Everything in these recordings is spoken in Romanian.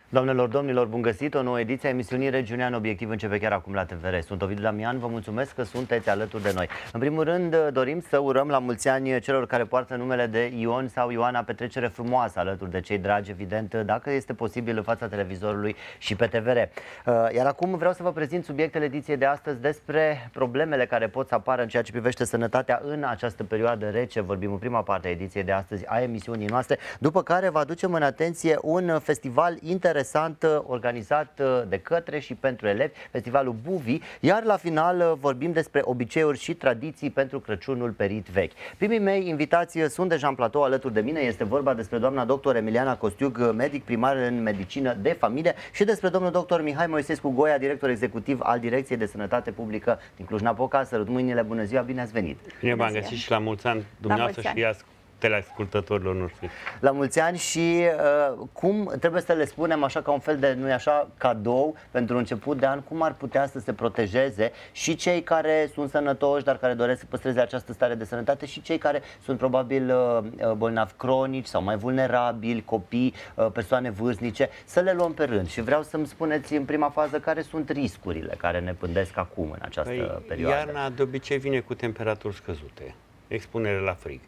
Doamnelor, domnilor, bun găsit! O nouă ediție a emisiunii Regiunea în Obiectiv începe chiar acum la TVR. Sunt Ovidiu Damian, vă mulțumesc că sunteți alături de noi. În primul rând, dorim să urăm la mulți ani celor care poartă numele de Ion sau Ioana petrecere frumoasă alături de cei dragi, evident, dacă este posibil, în fața televizorului și pe TVR. Iar acum vreau să vă prezint subiectele ediției de astăzi despre problemele care pot să apară în ceea ce privește sănătatea în această perioadă rece. Vorbim în prima parte a ediției de astăzi a emisiunii noastre, după care vă aducem în atenție un festival interesant organizat de către și pentru elevi, festivalul Buvi, iar la final vorbim despre obiceiuri și tradiții pentru Crăciunul perit vechi. Primii mei invitați sunt deja în platou alături de mine. Este vorba despre doamna doctor Emiliana Costiug, medic primar în medicină de familie, și despre domnul doctor Mihai Moisescu Goia, director executiv al Direcției de Sănătate Publică din Cluj-Napoca. Sărut mâinile, bună ziua, bine ați venit! Bine v-am găsit și la mulți ani dumneavoastră și teleascultătorilor noștri. La mulți ani și cum trebuie să le spunem așa, ca un fel de, nu-i așa, cadou pentru început de an, cum ar putea să se protejeze și cei care sunt sănătoși, dar care doresc să păstreze această stare de sănătate, și cei care sunt probabil bolnavi cronici sau mai vulnerabili, copii, persoane vârstnice, să le luăm pe rând. Și vreau să-mi spuneți în prima fază care sunt riscurile care ne pândesc acum în această perioadă. Iarna de obicei vine cu temperaturi scăzute, expunere la frig.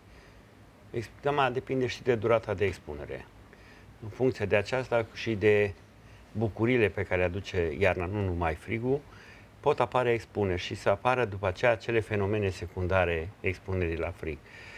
Depinde și de durata de expunere. În funcție de aceasta și de bucurile pe care le aduce iarna, nu numai frigul, pot apare expuneri și să apară după aceea acele fenomene secundare expunerii la frig.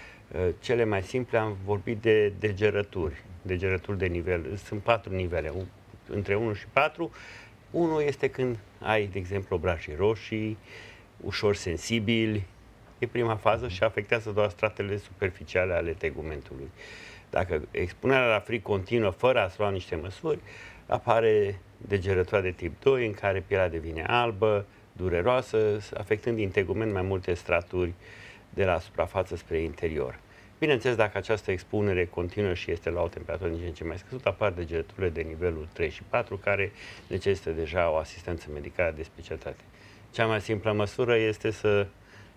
Cele mai simple, am vorbit de degerături de nivel. Sunt 4 nivele, între 1 și 4. Unul este când ai, de exemplu, obrajii roșii, ușor sensibili. E prima fază și afectează doar stratele superficiale ale tegumentului. Dacă expunerea la frig continuă fără a lua niște măsuri, apare degerătura de tip 2, în care pielea devine albă, dureroasă, afectând din tegument mai multe straturi de la suprafață spre interior. Bineînțeles, dacă această expunere continuă și este la o temperatură din ce în ce mai scăzută, apar degerăturile de nivelul 3 și 4, care necesită deja o asistență medicală de specialitate. Cea mai simplă măsură este să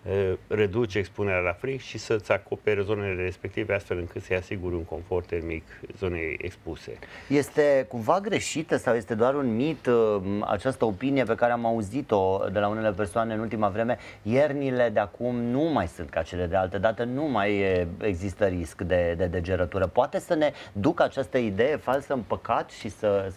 reduci expunerea la frig și să-ți acopere zonele respective, astfel încât să-i asiguri un confort termic zonei expuse. Este cumva greșită sau este doar un mit această opinie pe care am auzit-o de la unele persoane în ultima vreme? Iernile de acum nu mai sunt ca cele de altă dată, nu mai există risc de degerătură. Poate să ne ducă această idee falsă în păcat și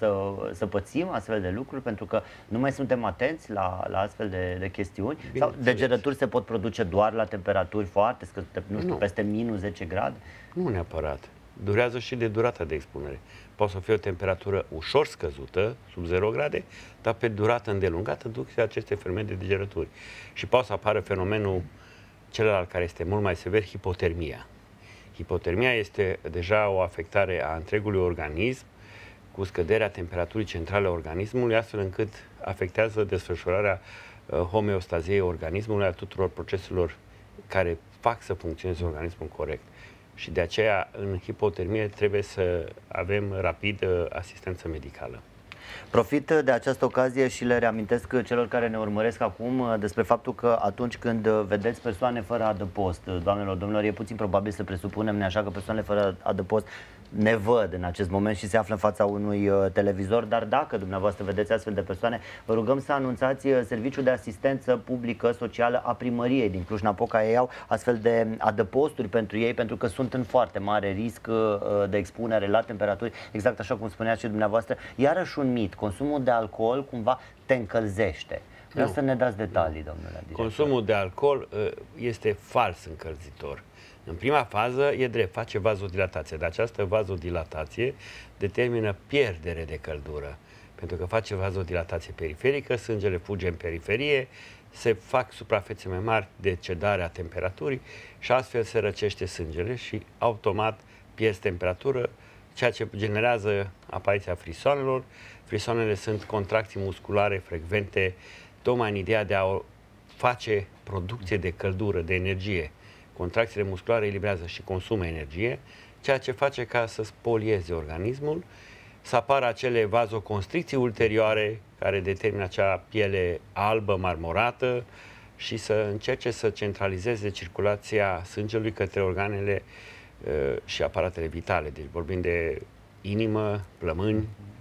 să pățim astfel de lucruri, pentru că nu mai suntem atenți la astfel de chestiuni? Sau degerături se pot produce doar la temperaturi foarte scăzute, nu știu, peste minus 10 grade? Nu neapărat. Durează și de durata de expunere. Poate să fie o temperatură ușor scăzută, sub 0 grade, dar pe durată îndelungată duc aceste fenomene de degerături. Și poate să apară fenomenul celălalt care este mult mai sever, hipotermia. Hipotermia este deja o afectare a întregului organism, cu scăderea temperaturii centrale a organismului, astfel încât afectează desfășurarea homeostaziei organismului, a tuturor proceselor care fac să funcționeze organismul corect. Și de aceea, în hipotermie, trebuie să avem rapid asistență medicală. Profit de această ocazie și le reamintesc celor care ne urmăresc acum despre faptul că atunci când vedeți persoane fără adăpost, doamnelor, domnilor, e puțin probabil să presupunem așa că persoanele fără adăpost ne văd în acest moment și se află în fața unui televizor, dar dacă dumneavoastră vedeți astfel de persoane, vă rugăm să anunțați Serviciul de Asistență Publică Socială a Primăriei din Cluj-Napoca. Ei au astfel de adăposturi pentru ei, pentru că sunt în foarte mare risc de expunere la temperaturi, exact așa cum spuneați și dumneavoastră. Iarăși un mit, consumul de alcool cumva te încălzește. Vreau să ne dați detalii, domnule director. Consumul de alcool este fals încălzitor. În prima fază, e drept, face vazodilatație, dar această vazodilatație determină pierdere de căldură. Pentru că face vazodilatație periferică, sângele fuge în periferie, se fac suprafețe mai mari de cedare a temperaturii și astfel se răcește sângele și automat pierzi temperatură, ceea ce generează apariția frisoanelor. Frisoanele sunt contracții musculare frecvente, tocmai în ideea de a face producție de căldură, de energie. Contracțiile musculare eliberează și consumă energie, ceea ce face ca să spolieze organismul, să apară acele vazoconstricții ulterioare care determină acea piele albă, marmorată și să încerce să centralizeze circulația sângelui către organele și aparatele vitale. Deci vorbim de inimă, plămâni,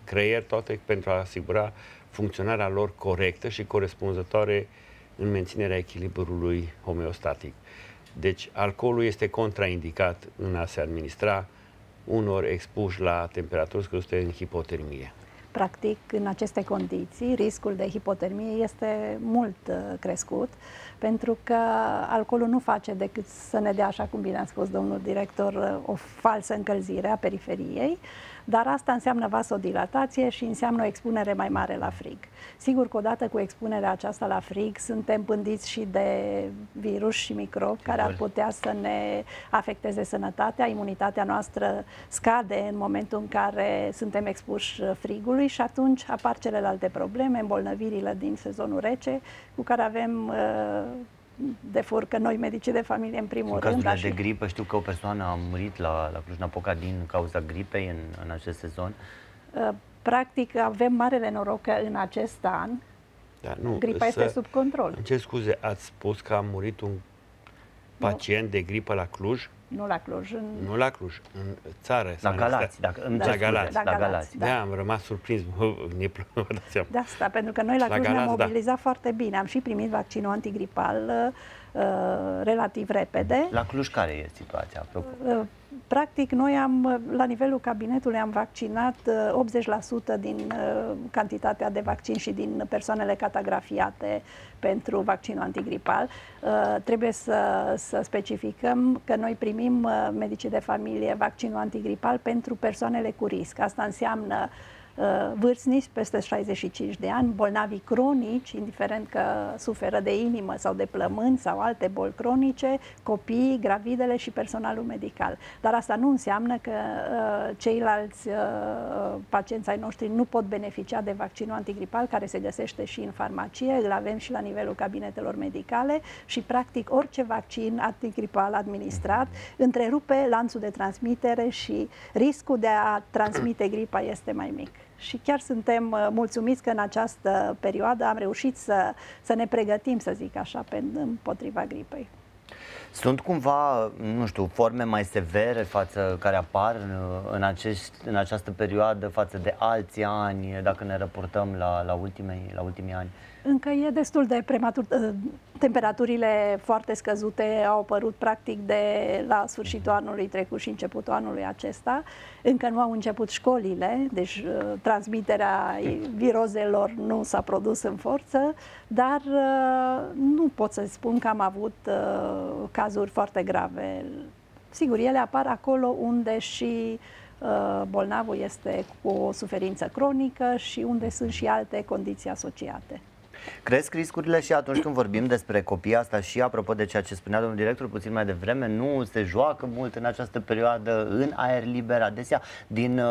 creier, toate pentru a asigura funcționarea lor corectă și corespunzătoare în menținerea echilibrului homeostatic. Deci, alcoolul este contraindicat în a se administra unor expuși la temperaturi scăzute în hipotermie. Practic, în aceste condiții, riscul de hipotermie este mult crescut, pentru că alcoolul nu face decât să ne dea, așa cum bine a spus domnul director, o falsă încălzire a periferiei, dar asta înseamnă vasodilatație și înseamnă o expunere mai mare la frig. Sigur că odată cu expunerea aceasta la frig suntem pândiți și de virus și microbi care ar putea să ne afecteze sănătatea, imunitatea noastră scade în momentul în care suntem expuși frigului și atunci apar celelalte probleme, îmbolnăvirile din sezonul rece, cu care avem de furcă noi, medicii de familie, în primul rând. În cazurile de gripă, știu că o persoană a murit la Cluj-Napoca din cauza gripei în acest sezon. Practic, avem marele noroc că în acest an gripa este sub control. Îmi cer scuze, ați spus că a murit un pacient de gripă la Cluj? Nu la Cluj. Nu la Cluj, în țară. La Galați, la Galați. Da, am rămas surprins. De asta, pentru că noi la Cluj ne-am mobilizat foarte bine. Am și primit vaccinul antigripal relativ repede. La Cluj care e situația? Practic, noi la nivelul cabinetului am vaccinat 80% din cantitatea de vaccin și din persoanele catagrafiate pentru vaccinul antigripal. Trebuie să specificăm că noi primim, medicii de familie, vaccinul antigripal pentru persoanele cu risc. Asta înseamnă vârstnici peste 65 de ani, bolnavi cronici, indiferent că suferă de inimă sau de plămâni sau alte boli cronice, copii, gravidele și personalul medical. Dar asta nu înseamnă că ceilalți pacienți ai noștri nu pot beneficia de vaccinul antigripal, care se găsește și în farmacie, îl avem și la nivelul cabinetelor medicale și practic orice vaccin antigripal administrat întrerupe lanțul de transmitere și riscul de a transmite gripa este mai mic. Și chiar suntem mulțumiți că în această perioadă am reușit să ne pregătim, să zic așa, împotriva gripei. Sunt cumva, nu știu, forme mai severe care apar în această perioadă față de alți ani, dacă ne raportăm la ultimii ani? Încă e destul de prematur. Temperaturile foarte scăzute au apărut practic de la sfârșitul anului trecut și începutul anului acesta. Încă nu au început școlile, deci transmiterea virozelor nu s-a produs în forță, dar nu pot să spun că am avut cazuri foarte grave. Sigur, ele apar acolo unde și bolnavul este cu o suferință cronică și unde sunt și alte condiții asociate. Cresc riscurile și atunci când vorbim despre copii, asta și apropo de ceea ce spunea domnul director puțin mai devreme, nu se joacă mult în această perioadă în aer liber, adesea din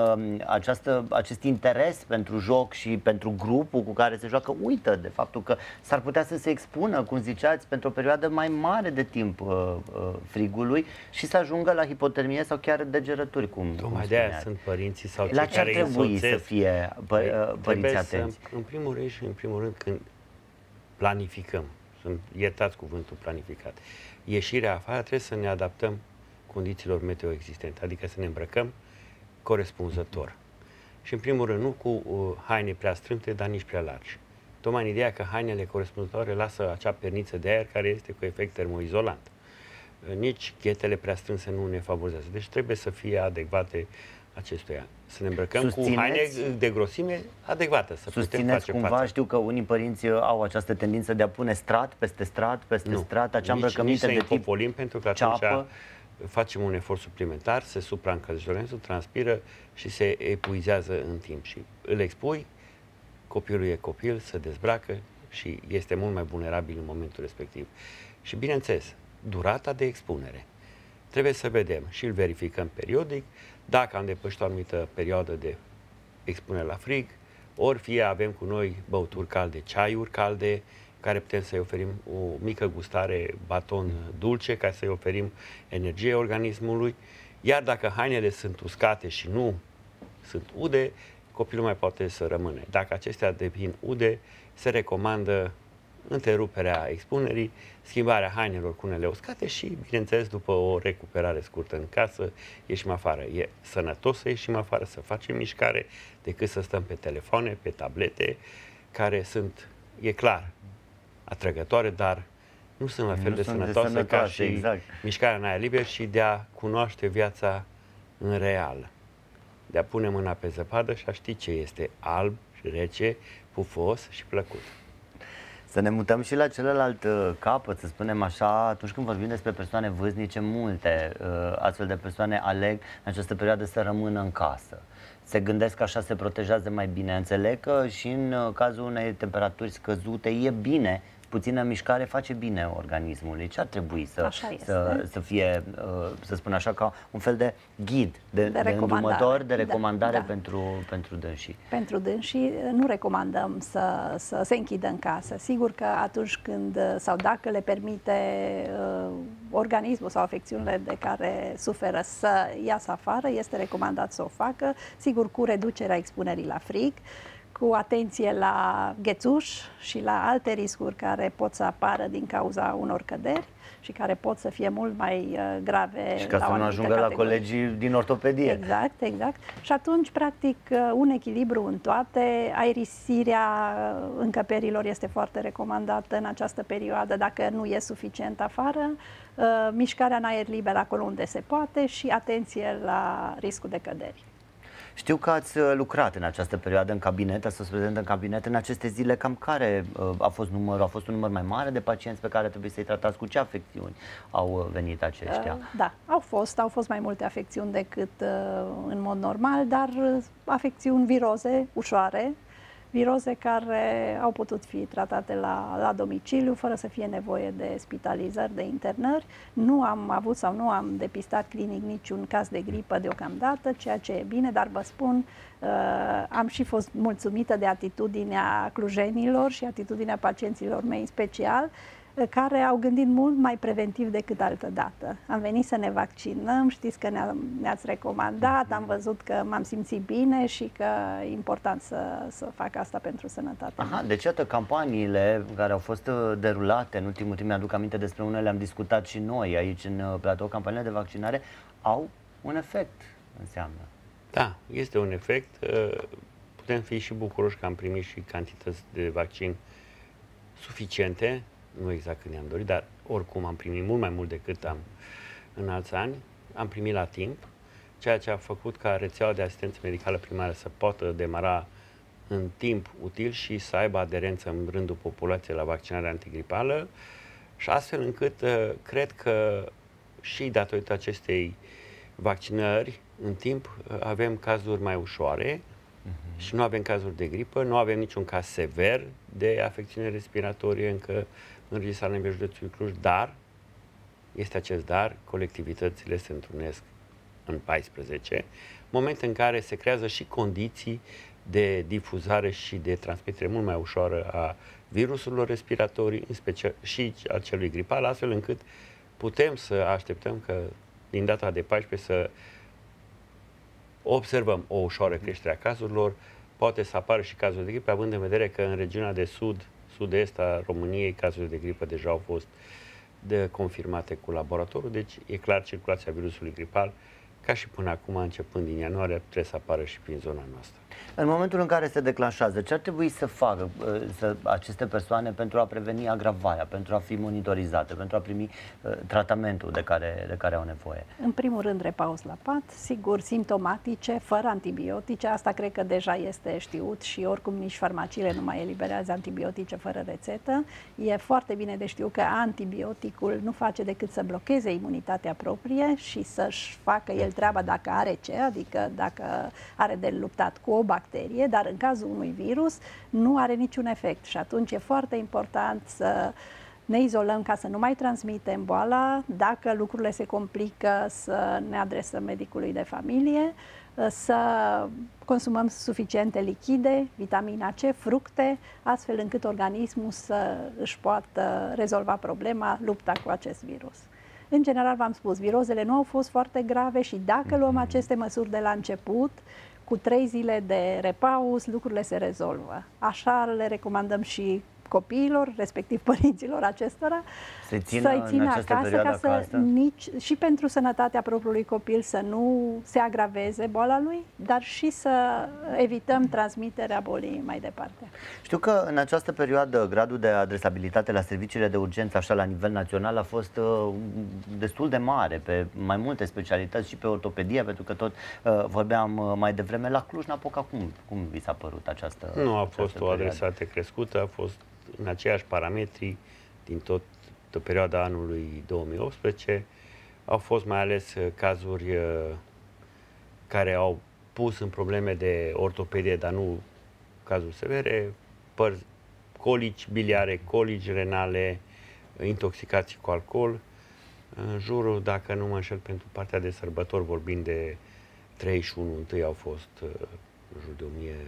acest interes pentru joc și pentru grupul cu care se joacă, uită de faptul că s-ar putea să se expună, cum ziceați, pentru o perioadă mai mare de timp frigului și să ajungă la hipotermie sau chiar degerături, cum tocmai de aia sunt părinții sau cei la ce ar care trebui să fie părinții atenți? În primul rând, când planificăm, sunt iertați cuvântul planificat, ieșirea afară trebuie să ne adaptăm condițiilor meteo existente, adică să ne îmbrăcăm corespunzător. Și în primul rând nu cu haine prea strâmte, dar nici prea largi. Tocmai în ideea că hainele corespunzătoare lasă acea perniță de aer care este cu efect termoizolant. Nici ghetele prea strânse nu ne favorizează. Deci trebuie să fie adecvate acestuia. Să ne îmbrăcăm cu haine de grosime adecvată. Susțineți cumva, față. Știu că unii părinți au această tendință de a pune strat peste strat, acea îmbrăcăminte de tip popolim, pentru că atunci facem un efort suplimentar, se supraîncălzirează, transpiră și se epuizează în timp. Și îl expui, copilul e copil, se dezbracă și este mult mai vulnerabil în momentul respectiv. Și bineînțeles, durata de expunere. Trebuie să vedem și îl verificăm periodic, dacă am depășit o anumită perioadă de expunere la frig, ori fie avem cu noi băuturi calde, ceaiuri calde, care putem să-i oferim o mică gustare, baton dulce, ca să-i oferim energie organismului, iar dacă hainele sunt uscate și nu sunt ude, copilul mai poate să rămâne. Dacă acestea devin ude, se recomandă întreruperea expunerii, schimbarea hainelor cu unele uscate și, bineînțeles, după o recuperare scurtă în casă, ieșim afară. E sănătos să ieșim afară, să facem mișcare, decât să stăm pe telefoane, pe tablete, care sunt, e clar, atrăgătoare, dar nu sunt la fel de sănătoase ca și exact. mișcarea în aer liber și de a cunoaște viața în real. De a pune mâna pe zăpadă și a ști ce este alb, rece, pufos și plăcut. Să ne mutăm și la celălalt capăt, să spunem așa, atunci când vorbim despre persoane vârstnice, multe astfel de persoane aleg în această perioadă să rămână în casă. Se gândesc că așa se protejează mai bine. Înțeleg că și în cazul unei temperaturi scăzute e bine, puțină mișcare face bine organismului. Ce ar trebui să fie, să spun așa, ca un fel de ghid, de îndrumător, de recomandare pentru dânsii? Pentru dânsii nu recomandăm să se închidă în casă. Sigur că atunci când sau dacă le permite organismul sau afecțiunile de care suferă să iasă afară, este recomandat să o facă, sigur cu reducerea expunerii la frig, cu atenție la ghețuș și la alte riscuri care pot să apară din cauza unor căderi și care pot să fie mult mai grave. Și ca să nu ajungă la colegii din ortopedie. Exact, exact. Și atunci, practic, un echilibru în toate. Aerisirea încăperilor este foarte recomandată în această perioadă, dacă nu e suficient afară, mișcarea în aer liber acolo unde se poate și atenție la riscul de căderi. Știu că ați lucrat în această perioadă în cabinet, ați fost prezent în cabinet. În aceste zile, cam care a fost numărul? A fost un număr mai mare de pacienți pe care trebuie să-i tratați? Cu ce afecțiuni au venit aceștia? Da, au fost mai multe afecțiuni decât în mod normal, dar afecțiuni viroze, ușoare, viroze care au putut fi tratate la domiciliu, fără să fie nevoie de spitalizări, de internări. Nu am avut sau nu am depistat clinic niciun caz de gripă deocamdată, ceea ce e bine, dar vă spun, am și fost mulțumită de atitudinea clujenilor și atitudinea pacienților mei în special, care au gândit mult mai preventiv decât altă dată. Am venit să ne vaccinăm, știți că ne-ați recomandat, am văzut că m-am simțit bine și că e important să fac asta pentru sănătate. Aha, deci iată, campaniile care au fost derulate în ultimul timp, mi-aduc aminte despre unele, am discutat și noi aici în platou, campaniile de vaccinare au un efect, înseamnă. Da, este un efect. Putem fi și bucuroși că am primit și cantități de vaccin suficiente, nu exact când ne-am dorit, dar oricum am primit mult mai mult decât am în alți ani. Am primit la timp, ceea ce a făcut ca rețeaua de asistență medicală primară să poată demara în timp util și să aibă aderență în rândul populației la vaccinarea antigripală și astfel încât cred că și datorită acestei vaccinări în timp avem cazuri mai ușoare și nu avem cazuri de gripă, nu avem niciun caz sever de afecțiune respiratorie încă înregistrat la nivelul județului Cluj, dar, este acest dar, colectivitățile se întrunesc în 14, moment în care se creează și condiții de difuzare și de transmitere mult mai ușoară a virusurilor respiratorii, în special și a celui gripal, astfel încât putem să așteptăm că din data de 14 să observăm o ușoară creștere a cazurilor, poate să apară și cazuri de gripă, având în vedere că în regiunea de sud-est a României cazurile de gripă deja au fost confirmate cu laboratorul, deci e clar circulația virusului gripal, ca și până acum, începând din ianuarie, trebuie să apară și prin zona noastră. În momentul în care se declanșează, ce ar trebui să facă aceste persoane pentru a preveni agravarea, pentru a fi monitorizate, pentru a primi tratamentul de care au nevoie? În primul rând, repaus la pat, sigur, simptomatice, fără antibiotice, asta cred că deja este știut și oricum nici farmaciile nu mai eliberează antibiotice fără rețetă. E foarte bine de știut că antibioticul nu face decât să blocheze imunitatea proprie și să-și facă el treaba dacă are ce, adică dacă are de luptat cu o bacterie, dar în cazul unui virus nu are niciun efect și atunci e foarte important să ne izolăm ca să nu mai transmitem boala, dacă lucrurile se complică să ne adresăm medicului de familie, să consumăm suficiente lichide, vitamina C, fructe, astfel încât organismul să își poată rezolva problema, lupta cu acest virus. În general, v-am spus, virozele nu au fost foarte grave și dacă luăm aceste măsuri de la început, cu 3 zile de repaus, lucrurile se rezolvă. Așa le recomandăm și copiilor, respectiv părinților acestora, să-i țină acasă, ca să și pentru sănătatea propriului copil să nu se agraveze boala lui, dar și să evităm transmiterea bolii mai departe. Știu că în această perioadă gradul de adresabilitate la serviciile de urgență, așa la nivel național, a fost destul de mare pe mai multe specialități și pe ortopedie, pentru că tot vorbeam mai devreme. La Cluj-Napoca, cum vi s-a părut această Nu a fost o perioadă? adresată crescută, a fost în aceiași parametri din tot perioada anului 2018. Au fost mai ales cazuri care au pus în probleme de ortopedie, dar nu cazuri severe, colici biliare, colici renale, intoxicații cu alcool. În jurul, dacă nu mă înșel, pentru partea de sărbători, vorbind de 31, întâi au fost în jur de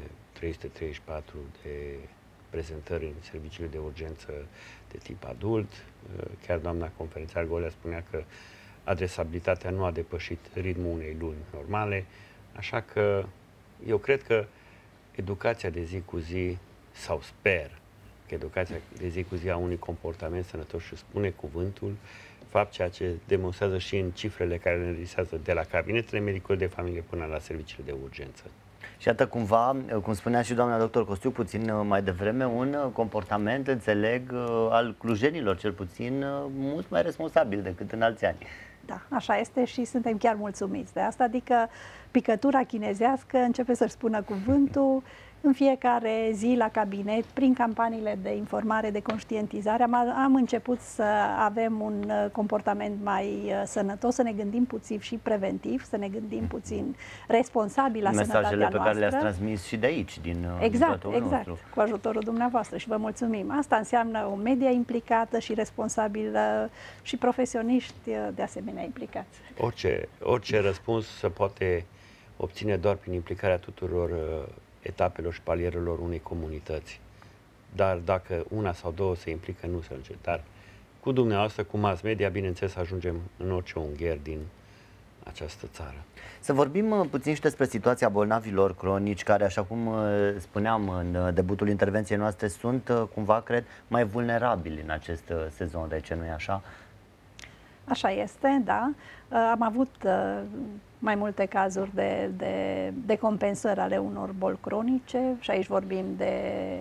1334 de prezentări în serviciile de urgență de tip adult. Chiar doamna conferențiar Golea spunea că adresabilitatea nu a depășit ritmul unei luni normale, așa că eu cred că educația de zi cu zi, sau sper că educația de zi cu zi a unui comportament sănătos și spune cuvântul, fapt ceea ce demonstrează și în cifrele care le înregistrează de la cabinetele medicale de familie până la serviciile de urgență. Și iată cumva, cum spunea și doamna doctor Costiu puțin mai devreme, un comportament, înțeleg, al clujenilor cel puțin, mult mai responsabil decât în alți ani. Da, așa este și suntem chiar mulțumiți de asta, adică picătura chinezească începe să-și spună cuvântul. În fiecare zi la cabinet, prin campaniile de informare, de conștientizare, am început să avem un comportament mai sănătos, să ne gândim puțin și preventiv, să ne gândim puțin responsabil la sănătatea noastră. Mesajele pe care le-ați transmis și de aici, din exact, nostru. cu ajutorul dumneavoastră și vă mulțumim. Asta înseamnă o media implicată și responsabilă și profesioniști de asemenea implicați. Orice răspuns se poate obține doar prin implicarea tuturor etapelor și palierelor unei comunități. Dar dacă una sau două se implică, nu se ajunge. Dar cu dumneavoastră, cu mass media, bineînțeles, ajungem în orice ungher din această țară. Să vorbim puțin și despre situația bolnavilor cronici, care, așa cum spuneam în debutul intervenției noastre, sunt cumva, cred, mai vulnerabili în acest sezon rece, nu-i așa? Așa este, da. Am avut mai multe cazuri de compensări ale unor boli cronice și aici vorbim de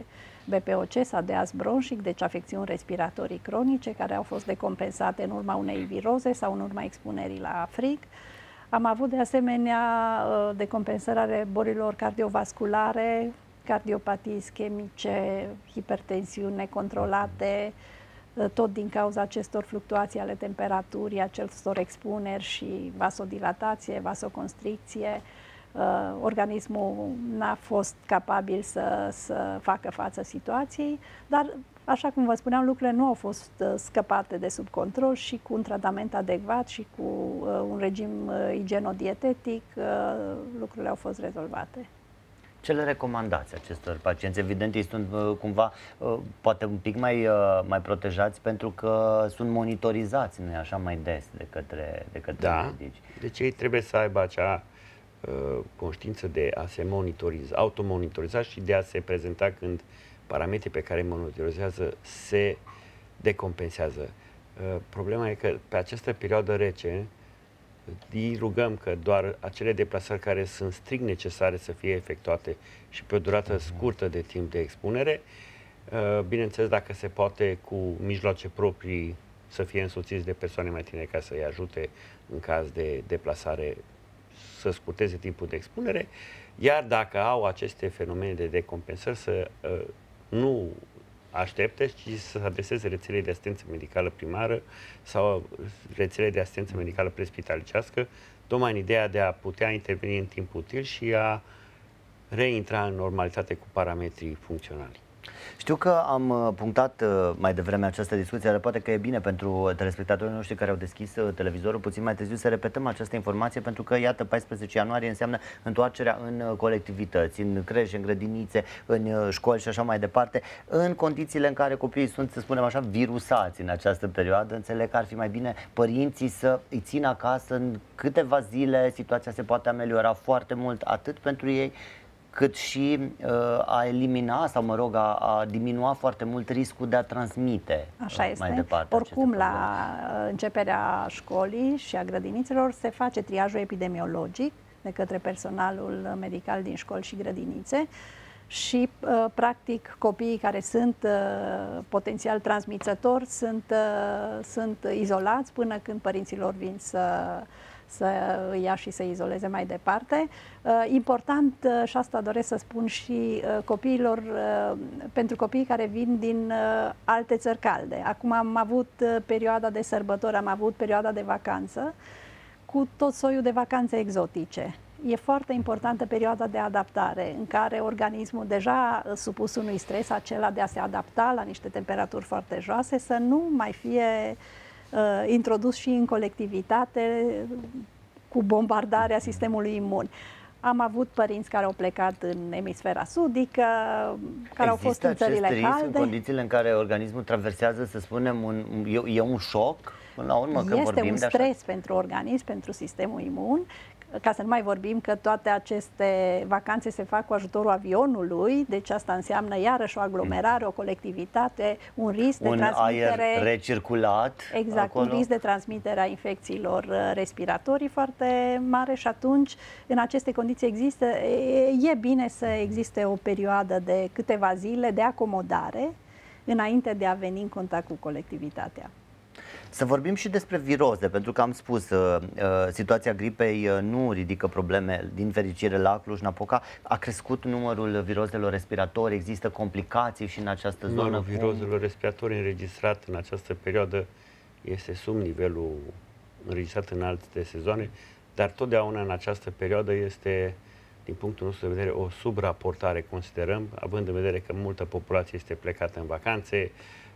BPOC sau de ast bronșic, deci afecțiuni respiratorii cronice care au fost decompensate în urma unei viroze sau în urma expunerii la frig. Am avut de asemenea decompensări ale bolilor cardiovasculare, cardiopatii ischemice, hipertensiuni necontrolate, tot din cauza acestor fluctuații ale temperaturii, acestor expuneri și vasodilatație, vasoconstricție. Organismul n-a fost capabil să facă față situației, dar, așa cum vă spuneam, lucrurile nu au fost scăpate de sub control și cu un tratament adecvat și cu un regim igienodietetic, lucrurile au fost rezolvate. Ce le recomandați acestor pacienți? Evident, ei sunt cumva, poate un pic mai protejați pentru că sunt monitorizați, nu-i așa, mai des de către medici. Deci ei trebuie să aibă acea conștiință de a se automonitoriza și de a se prezenta când parametrii pe care îi monitorizează se decompensează. Problema e că pe această perioadă rece îi rugăm că doar acele deplasări care sunt strict necesare să fie efectuate și pe o durată scurtă de timp de expunere, bineînțeles, dacă se poate, cu mijloace proprii, să fie însoțiți de persoane mai tinere ca să-i ajute în caz de deplasare să scurteze timpul de expunere, iar dacă au aceste fenomene de decompensări, să nu aștepte, ci să se adreseze rețelei de asistență medicală primară sau rețelei de asistență medicală prespitalicească, tocmai în ideea de a putea interveni în timp util și a reintra în normalitate cu parametrii funcționali. Știu că am punctat mai devreme această discuție, dar poate că e bine pentru telespectatorii noștri care au deschis televizorul puțin mai târziu să repetăm această informație, pentru că, iată, 14 ianuarie înseamnă întoarcerea în colectivități, în creșe, în grădinițe, în școli și așa mai departe, în condițiile în care copiii sunt, să spunem așa, virusați în această perioadă. Înțeleg că ar fi mai bine părinții să îi țină acasă în câteva zile, situația se poate ameliora foarte mult, atât pentru ei, cât și a elimina sau, mă rog, a diminua foarte mult riscul de a transmite mai departe. Oricum, la începerea școlii și a grădinițelor se face triajul epidemiologic de către personalul medical din școli și grădinițe și, practic, copiii care sunt potențial transmițători sunt izolați până când părinților vin să îi ia și să izoleze mai departe. Important, și asta doresc să spun și copiilor, pentru copiii care vin din alte țări calde. Acum am avut perioada de sărbători, am avut perioada de vacanță, cu tot soiul de vacanțe exotice. E foarte importantă perioada de adaptare, în care organismul deja supus unui stres, acela de a se adapta la niște temperaturi foarte joase, să nu mai fie introdus și în colectivitate cu bombardarea sistemului imun. Am avut părinți care au plecat în emisfera sudică, care au fost în țările calde. În condițiile în care organismul traversează, să spunem, e un șoc? Până la urmă, că este vorbim un stres pentru organism, pentru sistemul imun, ca să nu mai vorbim că toate aceste vacanțe se fac cu ajutorul avionului, deci asta înseamnă iarăși o aglomerare, o colectivitate, un risc de transmitere... Un aer recirculat. Exact, acolo. Un risc de transmitere a infecțiilor respiratorii foarte mare și atunci, în aceste condiții e bine să existe o perioadă de câteva zile de acomodare înainte de a veni în contact cu colectivitatea. Să vorbim și despre viroze, pentru că am spus, situația gripei nu ridică probleme, din fericire, la Cluj-Napoca. A crescut numărul virozelor respiratorii, există complicații și în această zonă? Numărul virozelor respiratorii înregistrat în această perioadă este sub nivelul înregistrat în alte sezoane, dar totdeauna în această perioadă este, din punctul nostru de vedere, o subraportare, considerăm, având în vedere că multă populație este plecată în vacanțe,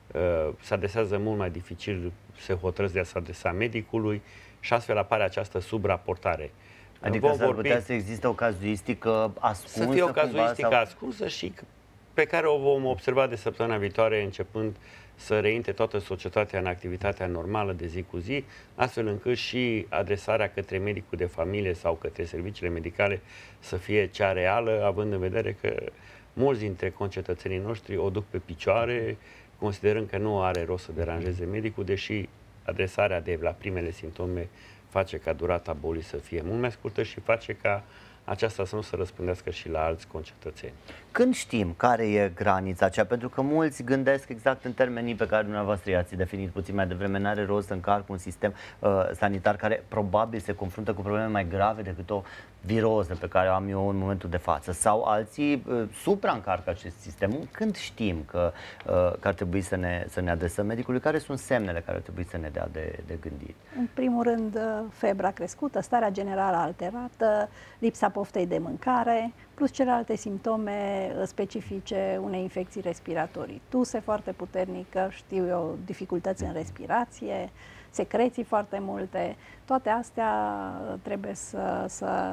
se adresează mult mai dificil, se hotărăsc de a se adresa medicului și astfel apare această subraportare. Adică s-ar putea să existe o cazuistică ascunsă? Să fie o cazuistică ascunsă și pe care o vom observa de săptămâna viitoare, începând să reintre toată societatea în activitatea normală de zi cu zi, astfel încât și adresarea către medicul de familie sau către serviciile medicale să fie cea reală, având în vedere că mulți dintre concetățenii noștri o duc pe picioare, considerând că nu are rost să deranjeze medicul, deși adresarea de la primele simptome face ca durata bolii să fie mult mai scurtă și face ca aceasta să nu se răspândească și la alți concetățeni. Când știm care e granița aceea? Pentru că mulți gândesc exact în termenii pe care dumneavoastră i-ați definit puțin mai devreme. N-are rost să încarc un sistem sanitar care probabil se confruntă cu probleme mai grave decât o viroză pe care o am eu în momentul de față. Sau alții supraîncarcă acest sistem. Când știm că ar trebui să ne adresăm medicului? Care sunt semnele care ar trebui să ne dea de gândit? În primul rând, febra crescută, starea generală alterată, lipsa poftei de mâncare, plus celelalte simptome specifice unei infecții respiratorii. Tuse foarte puternică, știu eu, dificultăți în respirație, secreții foarte multe. Toate astea trebuie să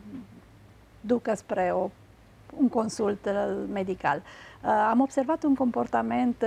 ducă spre un consult medical. Am observat un comportament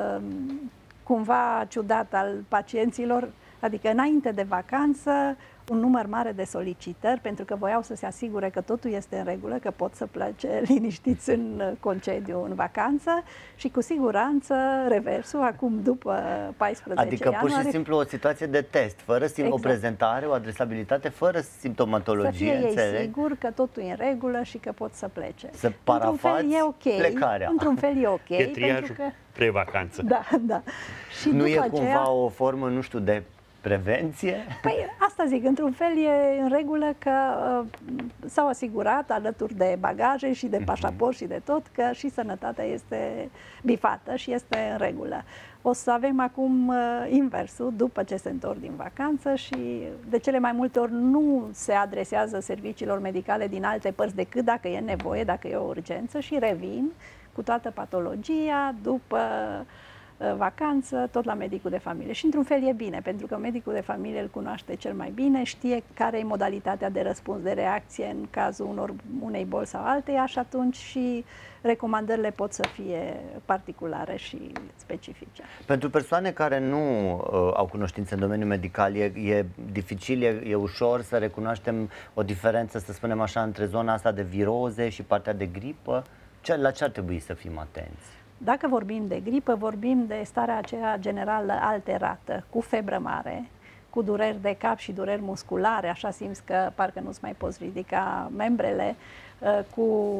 cumva ciudat al pacienților, adică înainte de vacanță, un număr mare de solicitări, pentru că voiau să se asigure că totul este în regulă, că pot să plece liniștiți în concediu, în vacanță și cu siguranță reversul, acum după 14 Adică ianuarie, pur și simplu o situație de test, fără exact. O prezentare, o adresabilitate, fără simptomatologie. Să fie ei sigur că totul e în regulă și că pot să plece. Să parafați plecarea. Într-un fel e ok. E triajul pre-vacanță. Da. Și nu e aceea, cumva o formă, nu știu, de prevenție? Păi asta zic, într-un fel e în regulă că s-au asigurat alături de bagaje și de pașaport și de tot că și sănătatea este bifată și este în regulă. O să avem acum inversul după ce se întorc din vacanță și de cele mai multe ori nu se adresează serviciilor medicale din alte părți decât dacă e nevoie, dacă e o urgență și revin cu toată patologia după vacanță, tot la medicul de familie. Și într-un fel e bine, pentru că medicul de familie îl cunoaște cel mai bine, știe care e modalitatea de răspuns, de reacție în cazul unei boli sau alteia și atunci și recomandările pot să fie particulare și specifice. Pentru persoane care nu au cunoștințe în domeniul medical, e dificil, e ușor să recunoaștem o diferență, să spunem așa, între zona asta de viroze și partea de gripă? La ce ar trebui să fim atenți? Dacă vorbim de gripă, vorbim de starea aceea generală alterată, cu febră mare, cu dureri de cap și dureri musculare, așa simți că parcă nu-ți mai poți ridica membrele, cu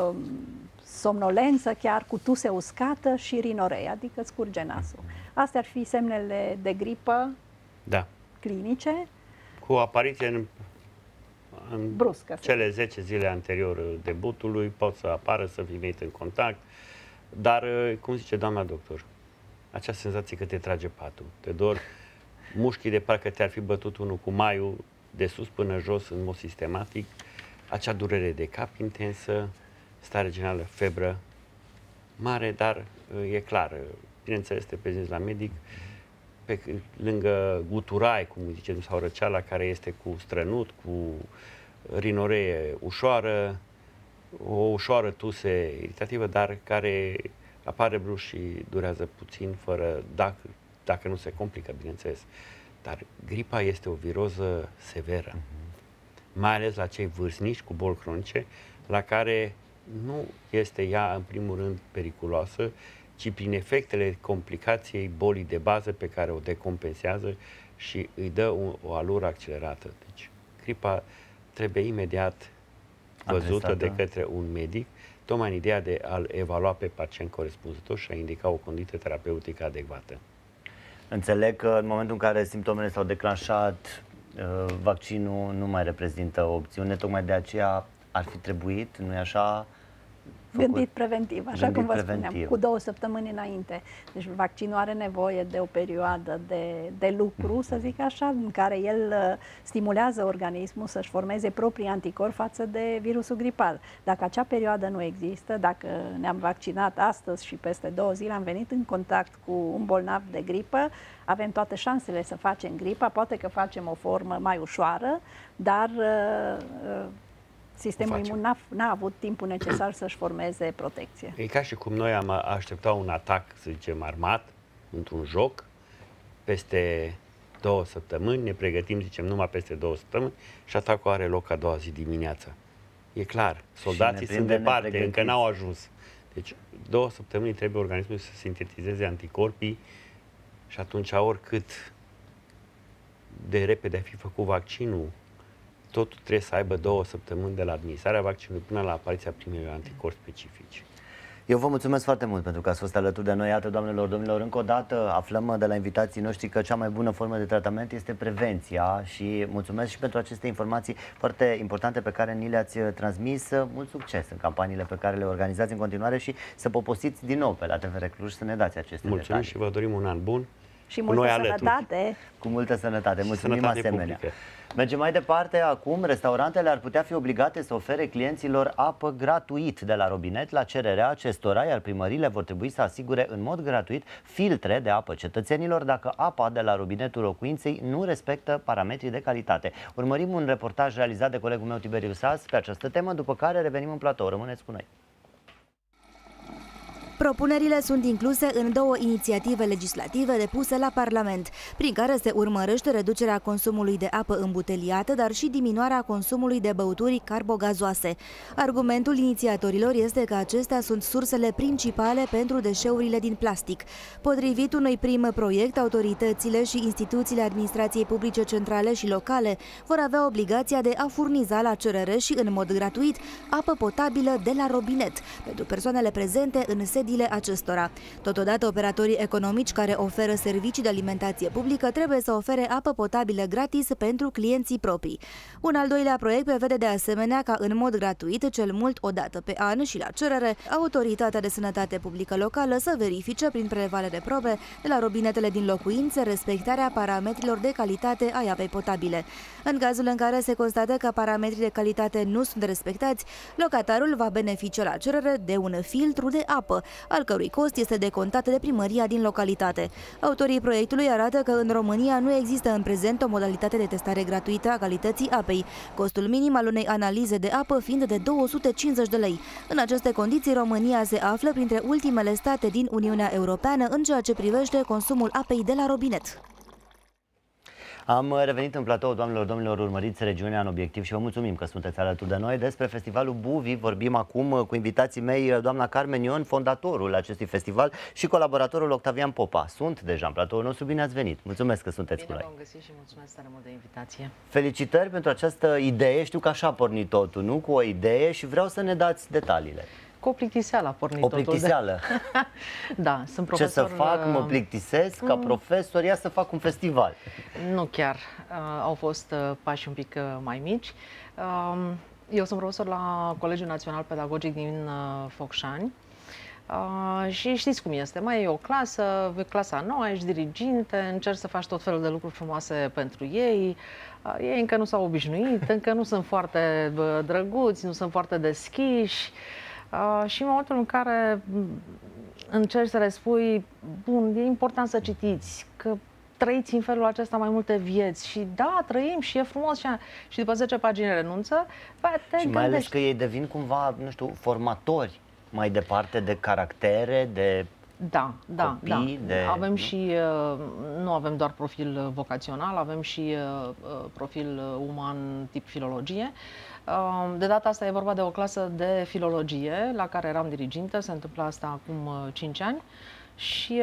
somnolență, chiar cu tuse uscată și rinoree, adică scurge nasul. Astea ar fi semnele de gripă clinice. Cu apariție în bruscă, cele 10 zile anterior debutului, pot să apară, să fii venit în contact, dar, cum zice doamna doctor, acea senzație că te trage patul, te dor mușchii de parcă te-ar fi bătut unul cu maiul de sus până jos în mod sistematic, acea durere de cap intensă, stare generală, febră mare, dar e clar, bineînțeles, te prezinți la medic, pe lângă guturai, cum zicem, sau răceala care este cu strănut, cu rinoree ușoară, o ușoară tuse iritativă, dar care apare brusc și durează puțin, fără, dacă nu se complică, bineînțeles. Dar gripa este o viroză severă, mai ales la cei vârstnici cu boli cronice, la care nu este ea, în primul rând, periculoasă, ci prin efectele complicației bolii de bază pe care o decompensează și îi dă o alură accelerată. Deci, gripa trebuie imediat văzută de către un medic, tocmai în ideea de a-l evalua pe pacient corespunzător și a indica o condiție terapeutică adecvată. Înțeleg că în momentul în care simptomele s-au declanșat, vaccinul nu mai reprezintă o opțiune, tocmai de aceea ar fi trebuit, nu-i așa? Gândit preventiv, așa cum vă spuneam, cu 2 săptămâni înainte. Deci vaccinul are nevoie de o perioadă de lucru, să zic așa, în care el stimulează organismul să-și formeze proprii anticorpi față de virusul gripal. Dacă acea perioadă nu există, dacă ne-am vaccinat astăzi și peste 2 zile am venit în contact cu un bolnav de gripă, avem toate șansele să facem gripa, poate că facem o formă mai ușoară, dar sistemul imun n-a avut timpul necesar să-și formeze protecție. E ca și cum noi am așteptat un atac, să zicem, armat, într-un joc, peste 2 săptămâni, ne pregătim, zicem, numai peste 2 săptămâni și atacul are loc a doua zi dimineața. E clar, soldații sunt departe, încă n-au ajuns. Deci 2 săptămâni trebuie organismul să sintetizeze anticorpii și atunci oricât de repede a fi făcut vaccinul, totul trebuie să aibă 2 săptămâni de la administrarea vaccinului până la apariția primului anticorpi specifici. Eu vă mulțumesc foarte mult pentru că ați fost alături de noi. Iată, doamnelor, domnilor, încă o dată aflăm de la invitații noștri că cea mai bună formă de tratament este prevenția și mulțumesc și pentru aceste informații foarte importante pe care ni le-ați transmis. Mult succes în campaniile pe care le organizați în continuare și să poposiți din nou pe la TVR Cluj să ne dați aceste detalii. Și vă dorim un an bun. Și multă sănătate. Cu multă sănătate. Mulțumim asemenea. Mergem mai departe. Acum, restaurantele ar putea fi obligate să ofere clienților apă gratuit de la robinet la cererea acestora, iar primăriile vor trebui să asigure în mod gratuit filtre de apă cetățenilor dacă apa de la robinetul locuinței nu respectă parametrii de calitate. Urmărim un reportaj realizat de colegul meu Tiberiu Sas pe această temă, după care revenim în platou. Rămâneți cu noi. Propunerile sunt incluse în 2 inițiative legislative depuse la Parlament, prin care se urmărește reducerea consumului de apă îmbuteliată, dar și diminuarea consumului de băuturi carbogazoase. Argumentul inițiatorilor este că acestea sunt sursele principale pentru deșeurile din plastic. Potrivit unui prim proiect, autoritățile și instituțiile administrației publice centrale și locale vor avea obligația de a furniza la cerere și în mod gratuit apă potabilă de la robinet pentru persoanele prezente în sediile acestora. Totodată, operatorii economici care oferă servicii de alimentație publică trebuie să ofere apă potabilă gratis pentru clienții proprii. Un al doilea proiect prevede de asemenea ca în mod gratuit, cel mult o dată pe an și la cerere, Autoritatea de Sănătate Publică Locală să verifice prin prelevare de probe de la robinetele din locuințe respectarea parametrilor de calitate a apei potabile. În cazul în care se constată că parametrii de calitate nu sunt respectați, locatarul va beneficia la cerere de un filtru de apă, al cărui cost este decontat de primăria din localitate. Autorii proiectului arată că în România nu există în prezent o modalitate de testare gratuită a calității apei, costul minim al unei analize de apă fiind de 250 de lei. În aceste condiții, România se află printre ultimele state din Uniunea Europeană în ceea ce privește consumul apei de la robinet. Am revenit în platou, doamnelor, domnilor, urmăriți regiunea în obiectiv și vă mulțumim că sunteți alături de noi. Despre festivalul Buvi vorbim acum cu invitații mei, doamna Carmen Ion, fondatorul acestui festival, și colaboratorul Octavian Popa. Sunt deja în platoul nostru, bine ați venit. Mulțumesc că sunteți cu noi. Bine v-am găsit și mulțumesc tare mult de invitație. Felicitări pentru această idee, știu că așa a pornit totul, nu? Cu o idee și vreau să ne dați detaliile. Cu o plictiseală a pornit O totul. plictiseală? Da, sunt profesor... Ce să fac? Mă plictisesc ca profesor, ia să fac un festival. Nu chiar. Au fost pași un pic mai mici. Eu sunt profesor la Colegiul Național Pedagogic din Focșani. Și știți cum este, mai e o clasă, clasa nouă, ești diriginte, încerci să faci tot felul de lucruri frumoase pentru ei. Ei încă nu s-au obișnuit, încă nu sunt foarte drăguți, nu sunt foarte deschiși. Și în momentul în care încerci să le spui, bun, e important să citiți, că trăiți în felul acesta mai multe vieți și da, trăim și e frumos și după 10 pagini renunță, te și mai ales că ei devin cumva, nu știu, formatori mai departe de caractere, de copii, avem și, nu avem doar profil vocațional, avem și profil uman tip filologie. De data asta e vorba de o clasă de filologie la care eram dirigintă, se întâmplă asta acum 5 ani și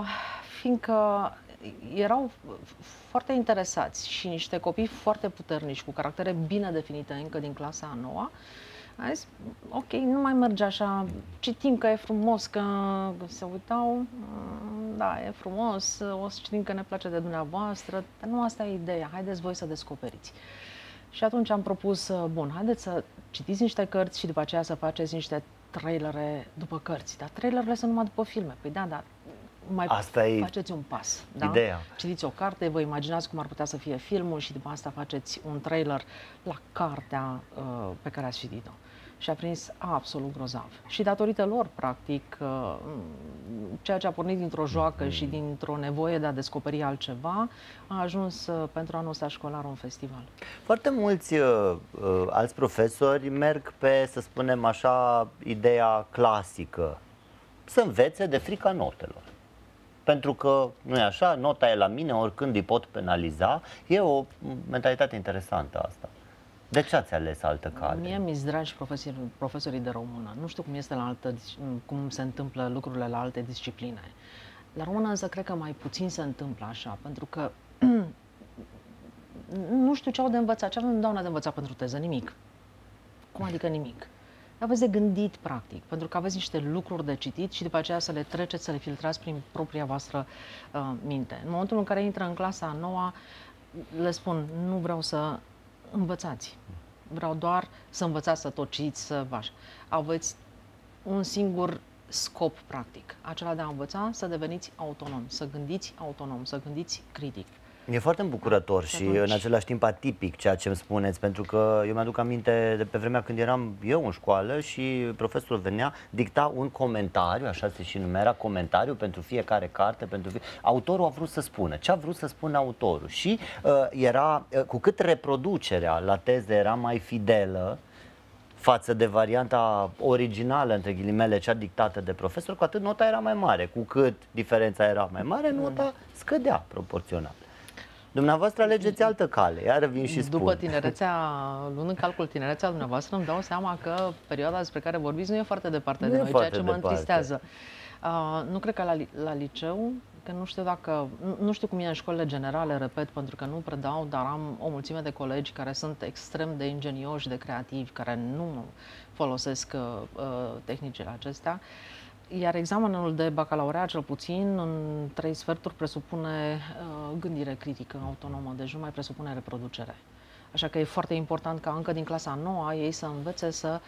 fiindcă erau foarte interesați și niște copii foarte puternici, cu caractere bine definite încă din clasa a 9-a, a zis, ok, nu mai merge așa, citim că e frumos, că se uitau, da, e frumos, o să citim că ne place de dumneavoastră, dar nu asta e ideea, haideți voi să descoperiți. Și atunci am propus, bun, haideți să citiți niște cărți și după aceea să faceți niște după cărți, dar trailerele sunt numai după filme, păi da, dar mai faceți un pas, da? Ideea. Citiți o carte, vă imaginați cum ar putea să fie filmul și după asta faceți un trailer la cartea pe care ați citit-o. Și a prins absolut grozav. Și datorită lor, practic, ceea ce a pornit dintr-o joacă și dintr-o nevoie de a descoperi altceva, a ajuns pentru anul ăsta școlar un festival. Foarte mulți alți profesori merg pe, să spunem așa, ideea clasică, să învețe de frica notelor. Pentru că, nu e așa, nota e la mine, oricând îi pot penaliza. E o mentalitate interesantă asta. De ce ați ales altă cale? Mie mi-s dragi profesorii de română. Nu știu cum este cum se întâmplă lucrurile la alte discipline. La română însă cred că mai puțin se întâmplă așa, pentru că nu știu ce au de învățat. Ce avem doamna de învățat pentru teză? Nimic. Cum adică nimic? Aveți de gândit, practic, pentru că aveți niște lucruri de citit și după aceea să le treceți, să le filtrați prin propria voastră minte. În momentul în care intră în clasa a 9-a, le spun, nu vreau să învățați. Vreau doar să învățați, să tot citiți, să vași. Aveți un singur scop, practic, acela de a învăța să deveniți autonom, să gândiți autonom, să gândiți critic. E foarte îmbucurător și în același timp atipic ceea ce îmi spuneți, pentru că eu mi-aduc aminte de pe vremea când eram eu în școală și profesorul venea, dicta un comentariu, așa se și numea, comentariu pentru fiecare carte, autorul a vrut să spună, ce a vrut să spună autorul și era, cu cât reproducerea la teză era mai fidelă față de varianta originală, între ghilimele, cea dictată de profesor, cu atât nota era mai mare. Cu cât diferența era mai mare, nota scădea proporțional. Dumneavoastră alegeți altă cale, iar vin și spun. După tinerețea, luând în calcul tinerețea dumneavoastră, îmi dau seama că perioada despre care vorbiți nu e foarte departe de noi, ceea ce mă întristează. Nu cred că la liceu, că nu știu cum e în școlile generale, repet, pentru că nu predau, dar am o mulțime de colegi care sunt extrem de ingenioși, de creativi, care nu folosesc tehnicile acestea. Iar examenul de bacalaureat, cel puțin, în 3 sferturi, presupune gândire critică autonomă, deci nu mai presupune reproducere. Așa că e foarte important ca încă din clasa 9-a ei să învețe să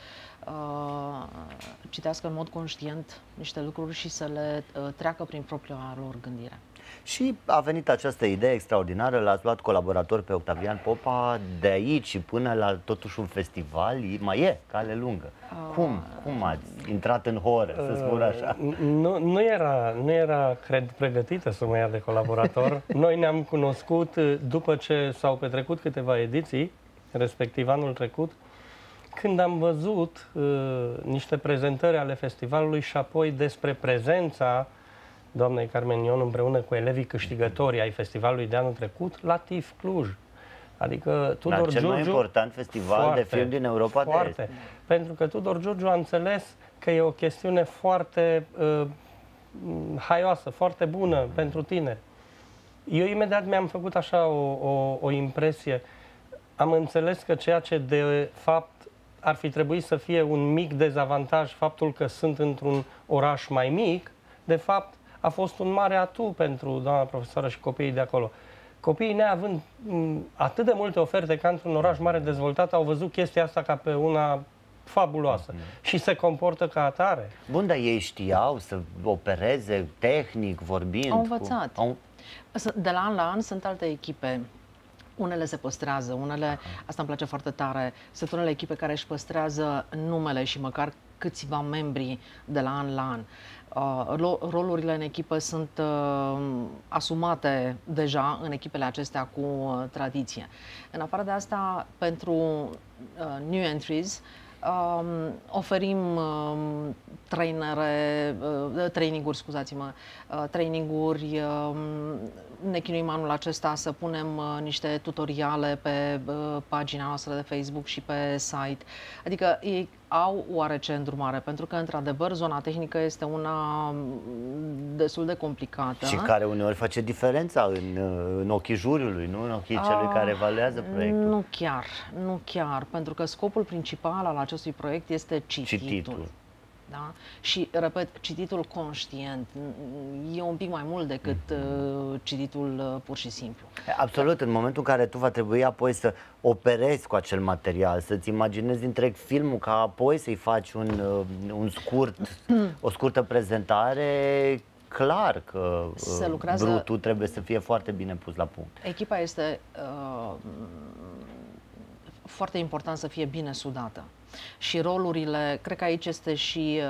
citească în mod conștient niște lucruri și să le treacă prin propria lor gândire. Și a venit această idee extraordinară, l-ați luat colaborator pe Octavian Popa, de aici și până la totuși un festival, mai e cale lungă. Cum ați intrat în horă, să spun așa? Nu era, cred, pregătită să mă ia de colaborator. Noi ne-am cunoscut după ce s-au petrecut câteva ediții, respectiv anul trecut, când am văzut niște prezentări ale festivalului și apoi despre prezența doamnei Carmen Ion împreună cu elevii câștigători ai festivalului de anul trecut la TIFF Cluj. Adică Tudor Giurgiu, cel mai important festival de film din Europa de Est. Pentru că Tudor Giurgiu a înțeles că e o chestiune foarte haioasă, foarte bună pentru tineri. Eu imediat mi-am făcut așa o impresie. Am înțeles că ceea ce de fapt ar fi trebuit să fie un mic dezavantaj, faptul că sunt într-un oraș mai mic, de fapt a fost un mare atu pentru doamna profesoară și copiii de acolo. Copiii, neavând atât de multe oferte ca într-un oraș mare dezvoltat, au văzut chestia asta ca pe una fabuloasă și se comportă ca atare. Bun, dar ei știau să opereze tehnic, vorbind? Au învățat. De la an la an sunt alte echipe. Unele se păstrează, asta îmi place foarte tare, sunt unele echipe care își păstrează numele și măcar câțiva membri de la an la an. Rolurile în echipă sunt asumate deja în echipele acestea cu tradiție. În afară de asta, pentru new entries, oferim traininguri, scuzați-mă, traininguri, ne chinuim anul acesta să punem niște tutoriale pe pagina noastră de Facebook și pe site. Adică ei au oarece îndrumare, pentru că, într-adevăr, zona tehnică este una destul de complicată. Și care uneori face diferența în ochii juriului, nu în ochii celui care evaluează proiectul. Nu chiar, pentru că scopul principal al acestui proiect este cititul. Da? Și, repet, cititul conștient e un pic mai mult decât cititul pur și simplu. Absolut, în momentul în care tu va trebui apoi să operezi cu acel material, să-ți imaginezi întreg filmul, ca apoi să-i faci o scurtă prezentare, clar că brutul trebuie să fie foarte bine pus la punct. Echipa este foarte important să fie bine sudată. Și rolurile, cred că aici este și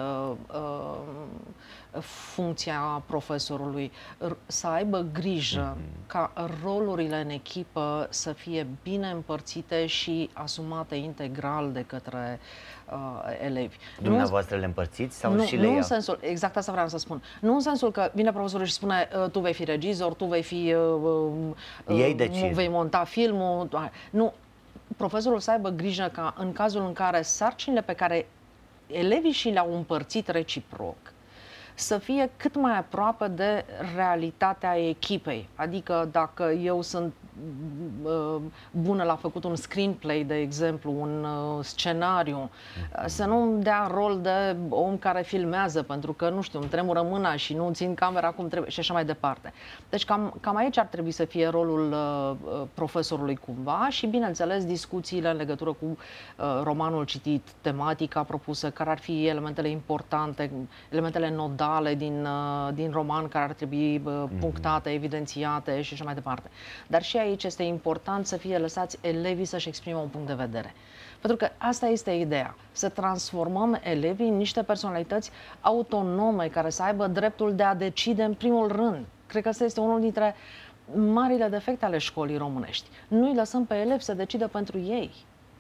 funcția profesorului, să aibă grijă ca rolurile în echipă să fie bine împărțite și asumate integral de către elevi. Dumneavoastră le împărțiți sau și le iau? Nu în sensul, exact asta vreau să spun. Nu în sensul că vine profesorul și spune tu vei fi regizor, tu vei fi vei monta filmul. Nu. Profesorul să aibă grijă ca în cazul în care sarcinile pe care elevii și le-au împărțit reciproc să fie cât mai aproape de realitatea echipei. Adică dacă eu sunt bună la făcut un screenplay, de exemplu, un scenariu, să nu-mi dea rol de om care filmează, pentru că, nu știu, îmi tremură mâna și nu țin camera cum trebuie și așa mai departe. Deci cam aici ar trebui să fie rolul profesorului cumva și, bineînțeles, discuțiile în legătură cu romanul citit, tematica propusă, care ar fi elementele importante, elementele nodale din roman care ar trebui punctate, evidențiate și așa mai departe. Dar și aici este important să fie lăsați elevii să-și exprime un punct de vedere. Pentru că asta este ideea, să transformăm elevii în niște personalități autonome care să aibă dreptul de a decide în primul rând. Cred că asta este unul dintre marile defecte ale școlii românești. Nu îi lăsăm pe elevi să decidă pentru ei.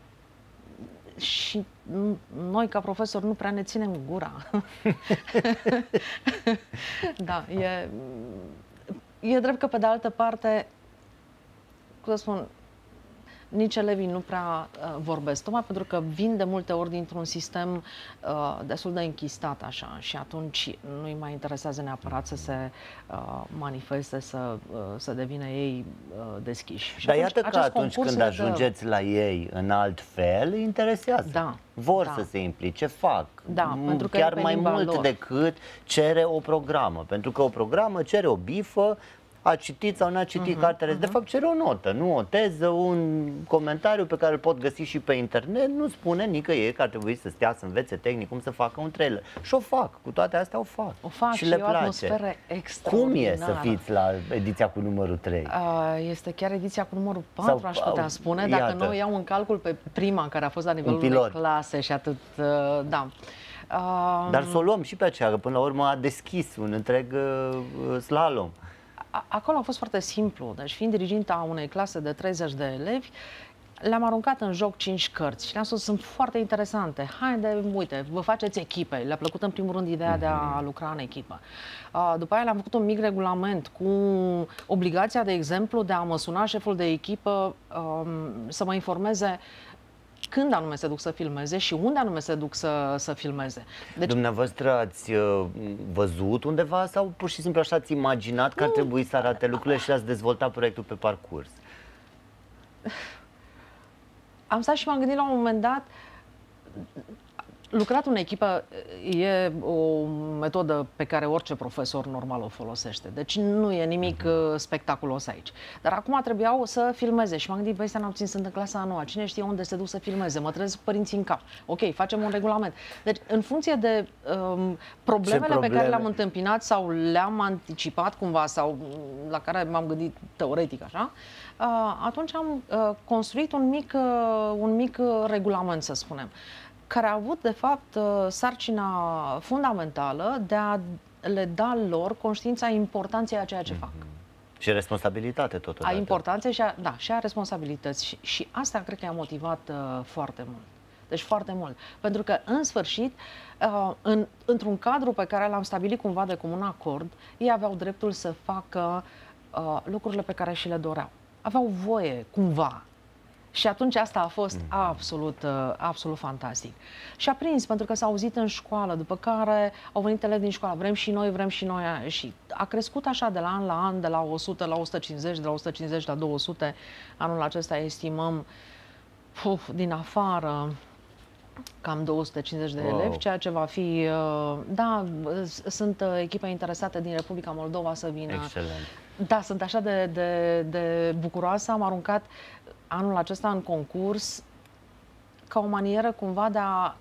Și noi, ca profesori, nu prea ne ținem gura. Da, e drept că, pe de altă parte, cum să spun, nici elevii nu prea vorbesc, tocmai pentru că vin de multe ori dintr-un sistem destul de închistat așa și atunci nu-i mai interesează neapărat să se manifeste, să devină ei deschiși. Dar iată că atunci când ajungeți la ei în alt fel, îi interesează. Vor să se implice, fac. Pentru că chiar mai mult decât cere o programă. Pentru că o programă cere o bifă, a citit sau n-a citit cartea. De fapt cere o notă, nu o teză, un comentariu pe care îl pot găsi și pe internet. Nu spune nicăieri că ar trebui să stea să învețe tehnic cum să facă un trailer. Și o fac, cu toate astea o fac. O fac și le e o atmosferă extraordinară. Cum e să fiți la ediția cu numărul 3? Este chiar ediția cu numărul 4, aș putea spune, dacă nu iau în calcul pe prima care a fost la nivelul de clase și atât, da. Dar să o luăm și pe aceea, că până la urmă a deschis un întreg slalom. Acolo a fost foarte simplu. Deci, fiind diriginta unei clase de 30 de elevi, le-am aruncat în joc 5 cărți și le-am spus, sunt foarte interesante. Haide, uite, vă faceți echipe. Le-a plăcut în primul rând ideea de a lucra în echipă. După aia le-am făcut un mic regulament cu obligația, de exemplu, de a mă suna șeful de echipă să mă informeze când anume se duc să filmeze și unde anume se duc să filmeze. Deci, dumneavoastră ați văzut undeva sau pur și simplu așa ați imaginat că ar trebui să arate lucrurile și ați dezvoltat proiectul pe parcurs? Am stat și m-am gândit la un moment dat, lucrat în echipă e o metodă pe care orice profesor normal o folosește. Deci nu e nimic spectaculos aici. Dar acum trebuiau să filmeze și m-am gândit, băi, stai puțin, sunt în clasa a 9-a, cine știe unde se duc să filmeze, mă trezesc părinții în cap. Ok, facem un regulament. Deci în funcție de problemele pe care le-am întâmpinat sau le-am anticipat cumva sau la care m-am gândit teoretic așa, atunci am construit un mic regulament, să spunem, care a avut, de fapt, sarcina fundamentală de a le da lor conștiința importanței a ceea ce fac. Și responsabilitate totodată. A importanței și a responsabilității. Și asta cred că i-a motivat foarte mult. Deci foarte mult. Pentru că, în sfârșit, într-un cadru pe care l-am stabilit cumva de comun acord, ei aveau dreptul să facă lucrurile pe care și le doreau. Aveau voie, cumva. Și atunci asta a fost absolut fantastic. Și a prins, pentru că s-a auzit în școală, după care au venit elevi din școală, vrem și noi, și a crescut așa de la an la an, de la 100 la 150, de la 150 la 200. Anul acesta estimăm din afară cam 250 de elevi, ceea ce va fi, da, sunt echipe interesate din Republica Moldova să vină. Excelent. Da, sunt așa de bucuroasă, am aruncat anul acesta în concurs ca o manieră cumva de a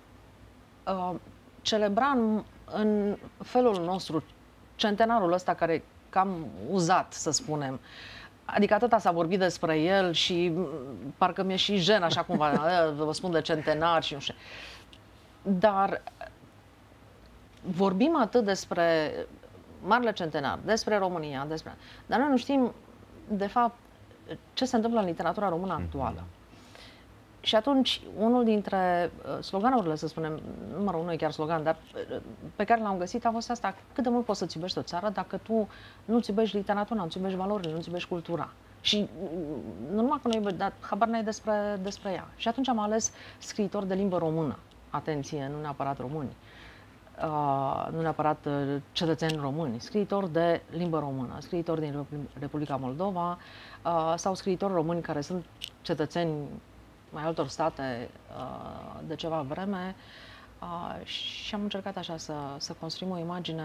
celebra în felul nostru centenarul ăsta care e cam uzat, să spunem. Adică atâta s-a vorbit despre el și parcă mi-e și jenă așa cumva, vă spun de centenar și nu știu. Dar vorbim atât despre Marele Centenar, despre România, dar noi nu știm, de fapt, ce se întâmplă în literatura română actuală. Și atunci, unul dintre sloganurile, să spunem, mă rog, nu e chiar slogan, dar pe care l-am găsit a fost asta: cât de mult poți să-ți iubești o țară dacă tu nu-ți iubești literatura, nu-ți iubești valorile, nu-ți iubești cultura. Și nu numai că nu iubești, dar habar n-ai despre ea. Și atunci am ales scriitori de limbă română. Atenție, nu neapărat români. Nu neapărat cetățeni români, scriitori de limbă română, scriitori din Republica Moldova sau scriitori români care sunt cetățeni mai altor state de ceva vreme și am încercat așa să construim o imagine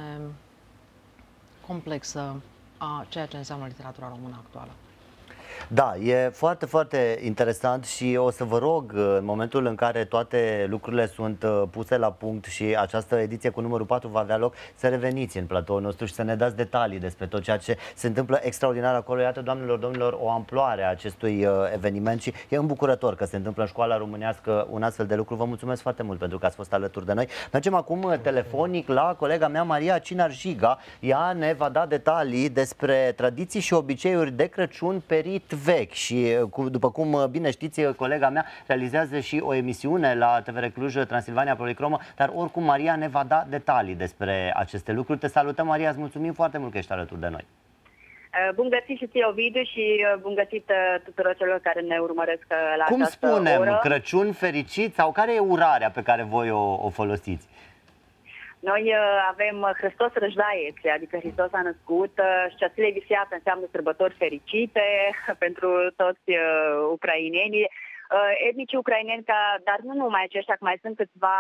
complexă a ceea ce înseamnă literatura română actuală. Da, e foarte, foarte interesant și o să vă rog, în momentul în care toate lucrurile sunt puse la punct și această ediție cu numărul 4 va avea loc, să reveniți în platoul nostru și să ne dați detalii despre tot ceea ce se întâmplă extraordinar acolo. Iată, doamnelor, domnilor, o amploare a acestui eveniment și e îmbucurător că se întâmplă în școala românească un astfel de lucru. Vă mulțumesc foarte mult pentru că ați fost alături de noi. Mergem acum telefonic la colega mea, Maria Cinar-Jiga. Ea ne va da detalii despre tradiții și obiceiuri de Crăciun perit vechi și, după cum bine știți, colega mea realizează și o emisiune la TVR Cluj, Transilvania Policromă, dar oricum Maria ne va da detalii despre aceste lucruri. Te salutăm, Maria, îți mulțumim foarte mult că ești alături de noi. Bun găsit și ție, Ovidiu, și bun găsit tuturor celor care ne urmăresc la Cum această spunem, oră. Crăciun fericit sau care e urarea pe care voi o folosiți? Noi avem Hristos răjdaiețe, adică Hristos a născut și Ceațile Visiată înseamnă sărbători fericite pentru toți ucrainenii. etnici ucraineni, dar nu numai aceștia, mai sunt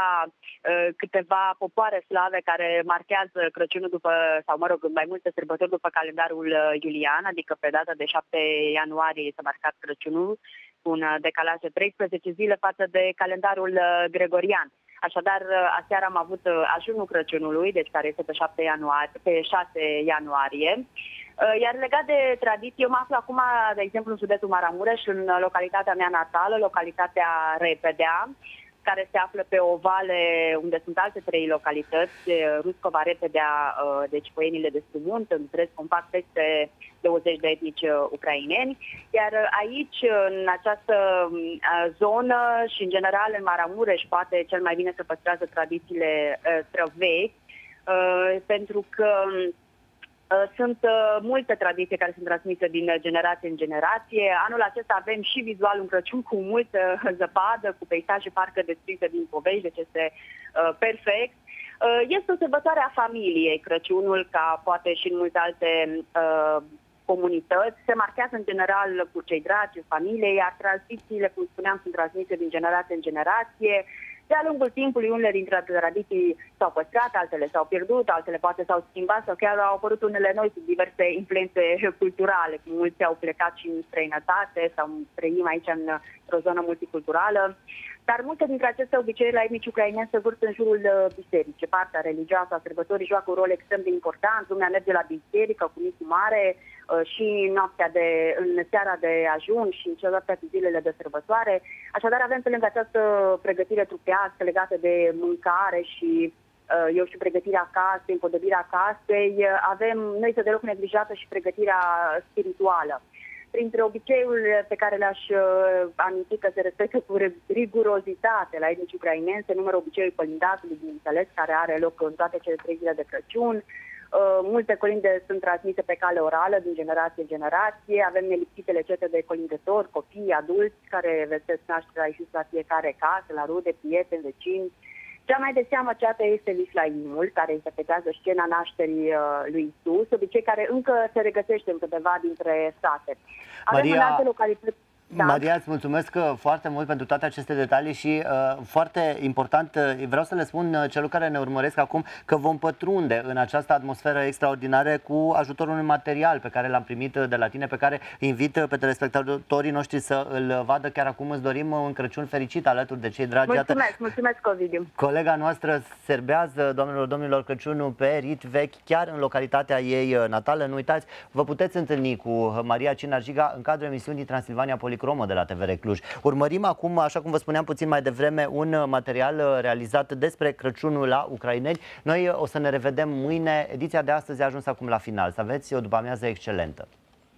câteva popoare slave care marchează Crăciunul după, sau mă rog, mai multe sărbători după calendarul iulian, adică pe data de 7 ianuarie s-a marcat Crăciunul, cu un decalaj de 13 zile față de calendarul gregorian. Așadar, aseară am avut ajunul Crăciunului, deci care este pe 6 ianuarie. Iar legat de tradiție, eu mă aflu acum, de exemplu, în județul Maramureș, în localitatea mea natală, localitatea Repedea, care se află pe o vale unde sunt alte 3 localități, Ruscova, Repedea, deci Poienile de Strumunt, îmi trăiesc compact peste 20 de etnici ucraineni. Iar aici, în această zonă și în general în Maramureș, poate cel mai bine se păstrează tradițiile străvechi, pentru că sunt multe tradiții care sunt transmise din generație în generație. Anul acesta avem și vizual un Crăciun cu multă zăpadă, cu peisaje parcă descrise din povești, deci este perfect. Este o sărbătoare a familiei, Crăciunul, ca poate și în multe alte comunități. Se marchează în general cu cei dragi, familiei, iar tradițiile, cum spuneam, sunt transmise din generație în generație. De-a lungul timpului, unele dintre tradiții s-au păstrat, altele s-au pierdut, altele poate s-au schimbat sau chiar au apărut unele noi sub diverse influențe culturale. Mulți au plecat și în străinătate sau trăim aici într-o zonă multiculturală. Dar multe dintre aceste obiceiuri la etnici ucraineni se vârt în jurul bisericii. Partea religioasă a sărbătorii joacă un rol extrem de important. Lumea merge la biserică cu micu mare și în seara de ajun și în celelalte zilele de sărbătoare. Așadar avem pe lângă această pregătire trupească legată de mâncare și pregătirea casei, împodobirea casei, nu este deloc neglijată și pregătirea spirituală. Printre obiceiurile pe care le-aș aminti că se respectă cu rigurozitate la etnici ucraineni se numără obiceiul colindatului, bineînțeles, care are loc în toate cele 3 zile de Crăciun. Multe colinde sunt transmise pe cale orală din generație în generație. Avem nelipsitele cete de colindători, copii, adulți care vestesc nașterea Iisus la fiecare casă, la rude, prieteni, vecini. Cea mai de seamă ceată este Vislaimul, care interpretează scena nașterii lui Iisus, obicei care încă se regăsește în câteva dintre sate. Avem în alte localități. Da. Maria, îți mulțumesc foarte mult pentru toate aceste detalii și foarte important, vreau să le spun celor care ne urmăresc acum că vom pătrunde în această atmosferă extraordinară cu ajutorul unui material pe care l-am primit de la tine, pe care invit pe telespectatorii noștri să îl vadă. Chiar acum îți dorim un Crăciun fericit alături de cei dragi. Mulțumesc, Ovidiu. Colega noastră serbează, doamnelor, domnilor, Crăciunul pe rit vechi, chiar în localitatea ei natală. Nu uitați, vă puteți întâlni cu Maria Cinargiga în cadrul emisiunii Transilvania Policromă de la TVR Cluj. Urmărim acum, așa cum vă spuneam puțin mai devreme, un material realizat despre Crăciunul la ucraineni. Noi o să ne revedem mâine. Ediția de astăzi a ajuns acum la final. Să aveți o după-amiază excelentă.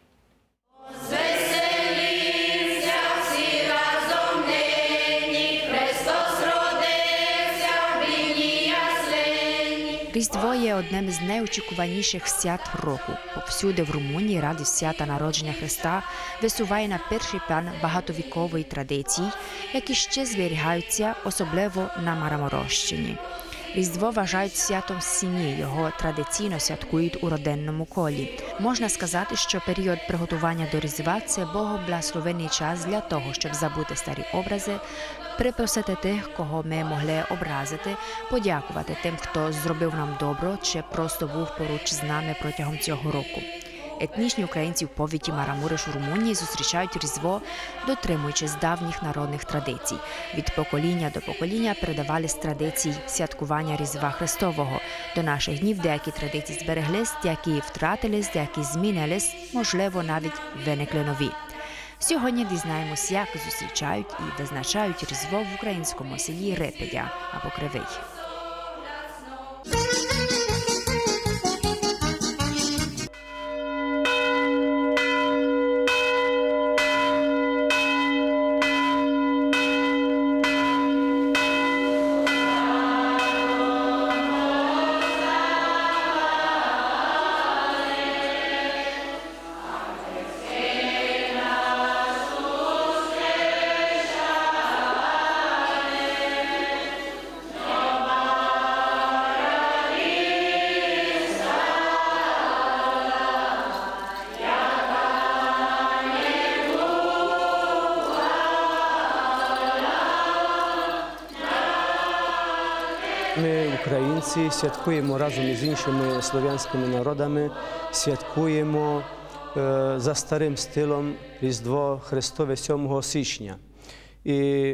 Різдво є одним з найочікуваніших свят року. Повсюди в Румунії радість свята народження Христа висуває на перший план багатовікової традиції, які ще зберігаються, особливо на Мараморощині. Різдво вважають святом сім'ї, його традиційно святкують у родинному колі. Можна сказати, що період приготування до Різдва – це богоблагословений час для того, щоб забути старі образи, припросити тих, кого ми могли образити, подякувати тим, хто зробив нам добро чи просто був поруч з нами протягом цього року. Етнічні українці в повіті Марамуриш у Румунії зустрічають Різдво, дотримуючись давніх народних традицій. Від покоління до покоління передавались традиції святкування Різдва Христового. До наших днів деякі традиції збереглись, деякі втратились, деякі змінились, можливо, навіть виникли нові. Сьогодні дізнаємось, як зустрічають і визначають Різдво в українському селі Репедя або Кривий. Baba українці святкуємо разом із іншими слов'янськими народами, святкуємо за старим стилом Різдво Христове 7 січня. І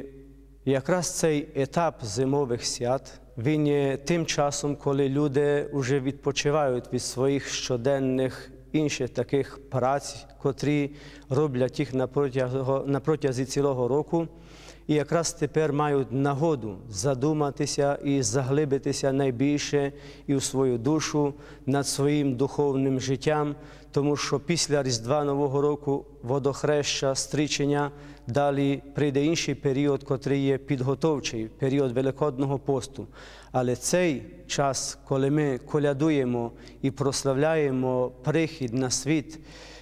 якраз цей етап зимових свят, він є тим часом, коли люди вже відпочивають від своїх щоденних інших таких праць, котрі роблять їх на протязі цілого року. І якраз тепер мають нагоду задуматися і заглибитися найбільше і в свою душу над своїм духовним життям, тому що після Різдва Нового року, водохреща, стрічення, далі прийде інший період, котрий є підготовчий, період Великодного посту. Але цей час, коли ми колядуємо і прославляємо прихід на світ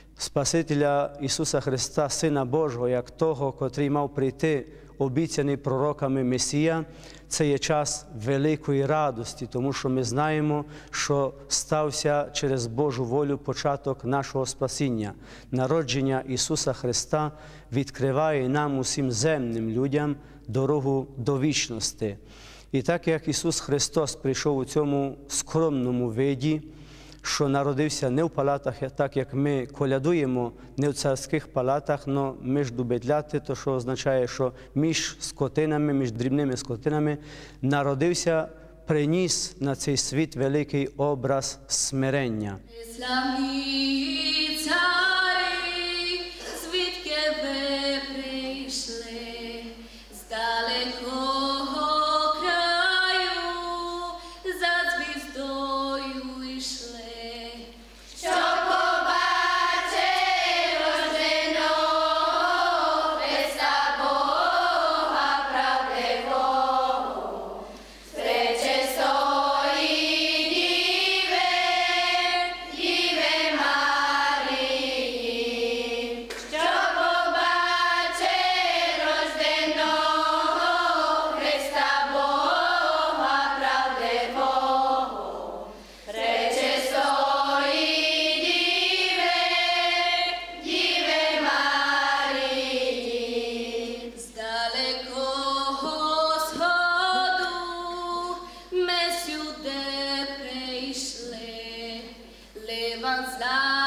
Спасителя Ісуса Христа, Сина Божого, як того, котрий мав прийти, обіцяний пророками Месія, це є час великої радості, тому що ми знаємо, що стався через Божу волю початок нашого спасіння. Народження Ісуса Христа відкриває нам, усім земним людям, дорогу до вічності. І так як Ісус Христос прийшов у цьому скромному виді, що народився не в палатах, так як ми колядуємо, не в царських палатах, але між бедляти, то що означає, що між скотинами, між дрібними скотинами народився, приніс на цей світ великий образ смирення. Leva